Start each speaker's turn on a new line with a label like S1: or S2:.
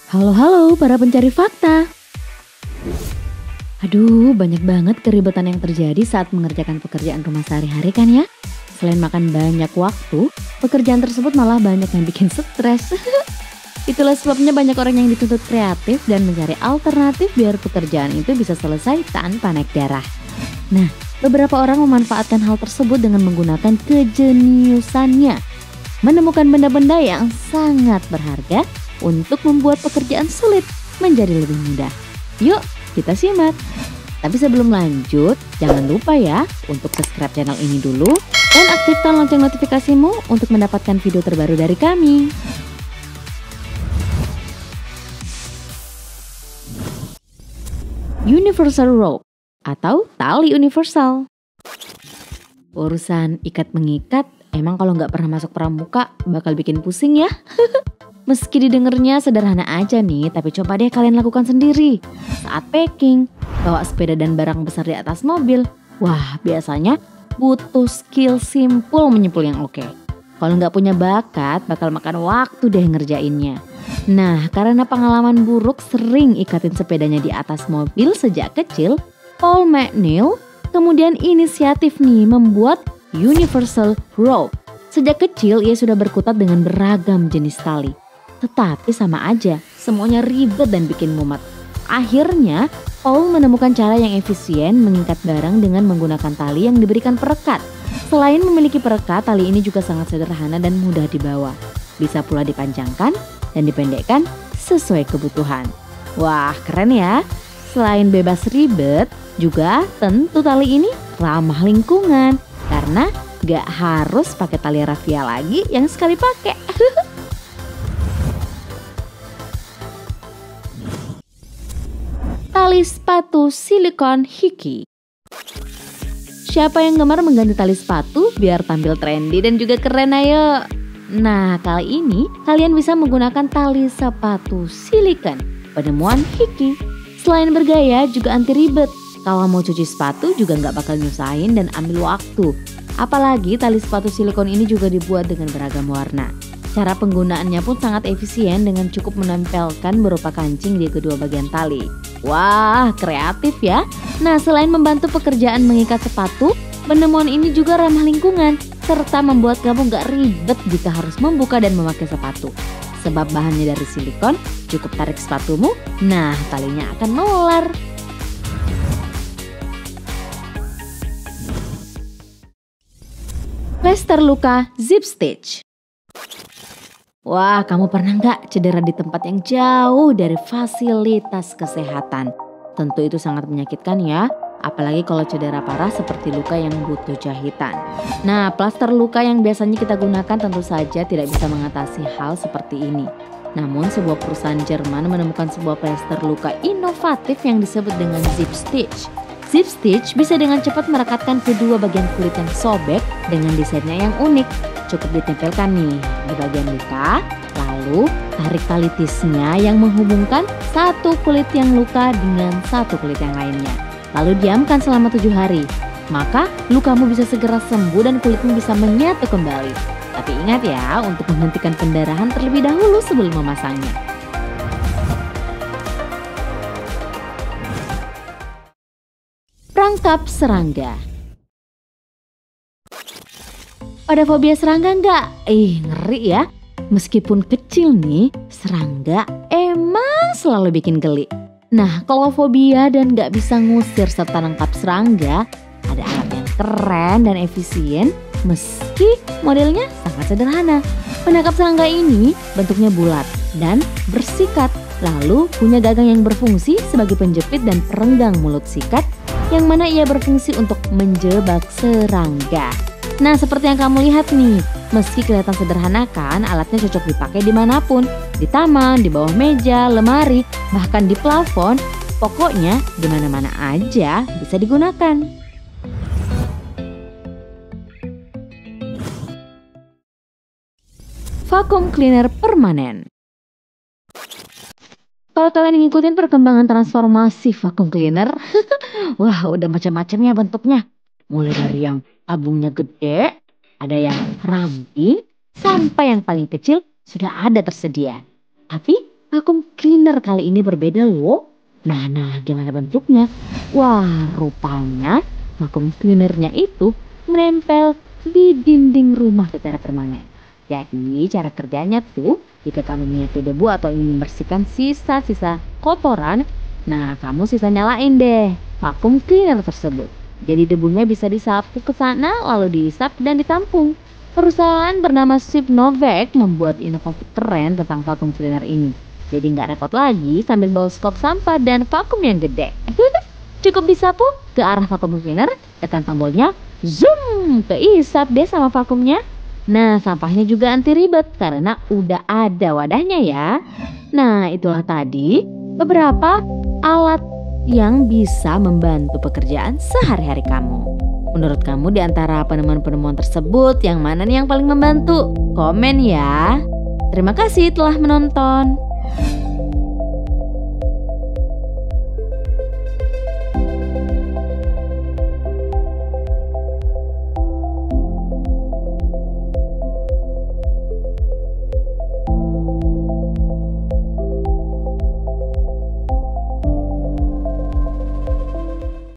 S1: Halo para pencari fakta. Aduh, banyak banget keribetan yang terjadi saat mengerjakan pekerjaan rumah sehari-hari kan ya. Selain makan banyak waktu, pekerjaan tersebut malah banyak yang bikin stres. Itulah sebabnya banyak orang yang dituntut kreatif dan mencari alternatif biar pekerjaan itu bisa selesai tanpa naik darah. Nah, beberapa orang memanfaatkan hal tersebut dengan menggunakan kejeniusannya, menemukan benda-benda yang sangat berharga untuk membuat pekerjaan sulit menjadi lebih mudah. Yuk, kita simak. Tapi sebelum lanjut, jangan lupa ya untuk subscribe channel ini dulu dan aktifkan lonceng notifikasimu untuk mendapatkan video terbaru dari kami. Universal rope atau tali universal. Urusan ikat mengikat emang kalau nggak pernah masuk pramuka bakal bikin pusing ya. Meski didengarnya sederhana aja nih, tapi coba deh kalian lakukan sendiri. Saat packing, bawa sepeda dan barang besar di atas mobil, wah biasanya butuh skill simpul menyimpul yang oke. Kalau nggak punya bakat, bakal makan waktu deh ngerjainnya. Nah, karena pengalaman buruk sering ikatin sepedanya di atas mobil sejak kecil, Paul McNeil kemudian inisiatif nih membuat Universal Rope. Sejak kecil ia sudah berkutat dengan beragam jenis tali. Tetapi sama aja, semuanya ribet dan bikin mumet. Akhirnya, Paul menemukan cara yang efisien mengikat barang dengan menggunakan tali yang diberikan perekat. Selain memiliki perekat, tali ini juga sangat sederhana dan mudah dibawa. Bisa pula dipanjangkan dan dipendekkan sesuai kebutuhan. Wah, keren ya! Selain bebas ribet, juga tentu tali ini ramah lingkungan. Karena gak harus pakai tali rafia lagi yang sekali pakai. Tali sepatu silikon Hiki. Siapa yang gemar mengganti tali sepatu biar tampil trendy dan juga keren ayo? Nah, kali ini kalian bisa menggunakan tali sepatu silikon penemuan Hiki. Selain bergaya juga anti ribet. Kalau mau cuci sepatu juga nggak bakal nyusahin dan ambil waktu. Apalagi tali sepatu silikon ini juga dibuat dengan beragam warna. Cara penggunaannya pun sangat efisien dengan cukup menempelkan berupa kancing di kedua bagian tali. Wah, kreatif ya. Nah, selain membantu pekerjaan mengikat sepatu, penemuan ini juga ramah lingkungan serta membuat kamu gak ribet jika harus membuka dan memakai sepatu. Sebab bahannya dari silikon, cukup tarik sepatumu, nah talinya akan melar. Plester luka zip stitch. Wah, kamu pernah nggak cedera di tempat yang jauh dari fasilitas kesehatan? Tentu itu sangat menyakitkan ya, apalagi kalau cedera parah seperti luka yang butuh jahitan. Nah, plester luka yang biasanya kita gunakan tentu saja tidak bisa mengatasi hal seperti ini. Namun sebuah perusahaan Jerman menemukan sebuah plester luka inovatif yang disebut dengan zip stitch. Zip stitch bisa dengan cepat merekatkan kedua bagian kulit yang sobek dengan desainnya yang unik. Cukup ditempelkan nih di bagian luka, lalu tarik tali tisnya yang menghubungkan satu kulit yang luka dengan satu kulit yang lainnya. Lalu diamkan selama 7 hari. Maka lukamu bisa segera sembuh dan kulitmu bisa menyatu kembali. Tapi ingat ya untuk menghentikan pendarahan terlebih dahulu sebelum memasangnya. Perangkap serangga. Pada fobia serangga nggak? Ngeri ya. Meskipun kecil nih, serangga emang selalu bikin geli. Nah, kalau fobia dan nggak bisa ngusir serta nangkap serangga, ada alat yang keren dan efisien meski modelnya sangat sederhana. Penangkap serangga ini bentuknya bulat dan bersikat. Lalu punya gagang yang berfungsi sebagai penjepit dan perenggang mulut sikat yang mana ia berfungsi untuk menjebak serangga. Nah, seperti yang kamu lihat nih, meski kelihatan sederhana kan, alatnya cocok dipakai dimanapun. Di taman, di bawah meja, lemari, bahkan di plafon. Pokoknya di mana-mana aja bisa digunakan. Vacuum cleaner permanen. Kalau kalian ngikutin perkembangan transformasi vacuum cleaner, wah udah macam-macam ya bentuknya. Mulai dari yang tabungnya gede, ada yang ramping, sampai yang paling kecil sudah ada tersedia. Tapi vacuum cleaner kali ini berbeda loh. Nah, gimana bentuknya? Wah, rupanya vacuum cleanernya itu menempel di dinding rumah secara permanen. Jadi cara kerjanya tuh, jika kamu menyapu debu atau ingin membersihkan sisa-sisa kotoran, nah kamu sisa nyalain deh vacuum cleaner tersebut. Jadi debunya bisa disapu ke sana lalu dihisap dan ditampung. Perusahaan bernama Sipnovec membuat inovasi keren tentang vacuum cleaner ini. Jadi nggak repot lagi sambil bawa skop sampah dan vakum yang gede. Cukup disapu ke arah vacuum cleaner, tekan tombolnya, zoom, keisap deh sama vakumnya. Nah, sampahnya juga anti ribet karena udah ada wadahnya ya. Nah, itulah tadi beberapa alat yang bisa membantu pekerjaan sehari-hari kamu. Menurut kamu di antara penemuan-penemuan tersebut yang mana nih yang paling membantu? Komen ya. Terima kasih telah menonton.